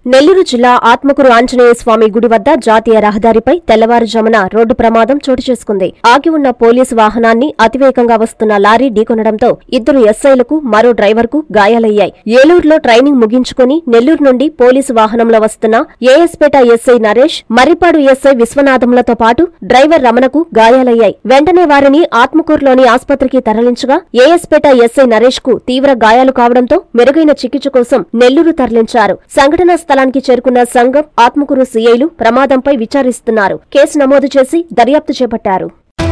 నెల్లూరు జిల్లా ఆత్మకూరు ఆంజనేయ స్వామి గుడి వద్ద జాతీయ రహదారిపై తెల్లవారుజామున రోడ్డు ప్రమాదం చోటు చేసుకుంది. ఆగి ఉన్న పోలీసు వాహనాన్ని అతివేగంగా వస్తున్న లారీ ఢీకొనడంతో ఇద్దరు ఎస్ఐలకు మరో డ్రైవర్కు గాయాలయ్యాయి. ఏలూరులో ట్రైనింగ్ ముగించుకుని నెల్లూరు నుండి పోలీసు వాహనంలో వస్తున్న ఏఎస్పేట ఎస్ఐ నరేష్, మర్రిపాడు ఎస్ఐ విశ్వనాథంలతో పాటు డ్రైవర్ రమణకు గాయాలయ్యాయి. వెంటనే వారిని ఆత్మకూరులోని ఆస్పత్రికి తరలించగా ఏఎస్పేట ఎస్ఐ నరేష్ కు తీవ్ర గాయాలు కావడంతో మెరుగైన చికిత్స కోసం నెల్లూరు తరలించారు. సంఘటనా స్థలానికి చేరుకున్న సంఘం, ఆత్మకూరు సీఐలు ప్రమాదంపై విచారిస్తున్నారు. కేసు నమోదు చేసి దర్యాప్తు చేపట్టారు.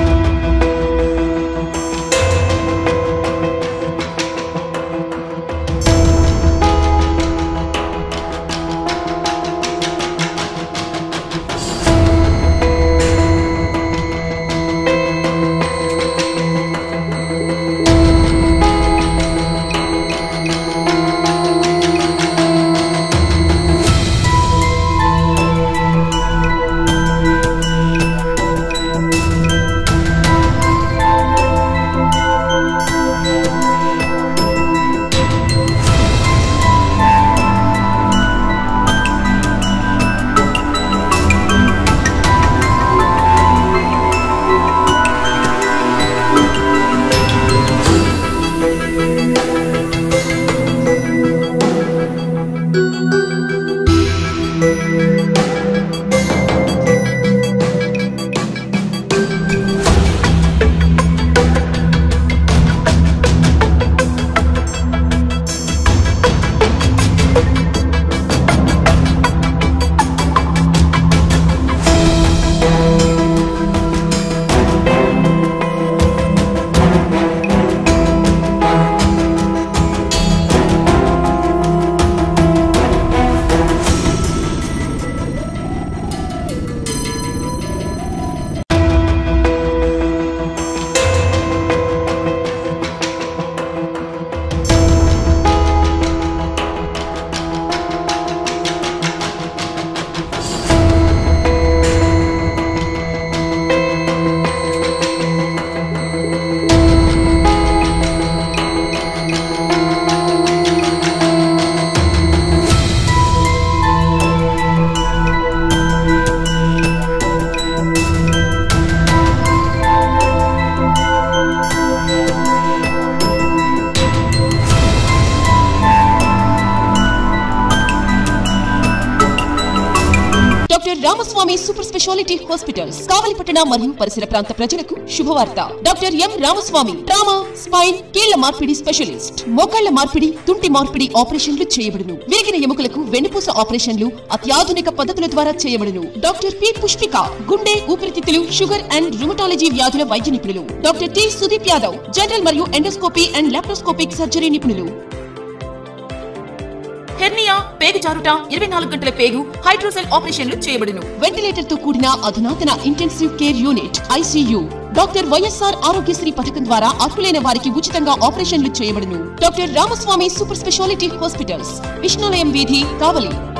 Doctor Ramaswamy super speciality hospitals, కావలిపట్టణ మరియు పరిసర ప్రాంత ప్రజలకు శుభవార్త. Doctor M Ramaswamy trauma, spine, కీళ్ల మార్పిడి స్పెషలిస్ట్. మోకాళ్ల మార్పిడి, తుంటి మార్పిడి ఆపరేషన్లు చేయబడును. విరిగిన ఎముకలకు వెన్నుపూస ఆపరేషన్లు అత్యాధునిక పద్ధతుల ద్వారా చేయబడును. డాక్టర్ పి పుష్పిక గుండె, ఊపిరితిత్తులు, షుగర్ అండ్ రుమటాలజీ వ్యాధుల వైద్య నిపుణులు. Doctor T Sudeep Yadav general మరియు ఎండోస్కోపీ అండ్ లాప్రోస్కోపిక్ సర్జరీ నిపుణులు. హెర్నియా, పేగు జారుట, 24 గంటల పేగు, హైడ్రోసెల్ ఆపరేషన్లు చేయబడును. వెంటిలేటర్ తో కూడిన అధునాతన intensive care unit ICU. Doctor YSR Aarogyasri పథకం ద్వారా అర్హులైన వారికి ఉచితంగా ఆపరేషన్లు చేయబడును. Doctor Ramaswamy super speciality hospitals, Vishnulayam వీధి, కావలి.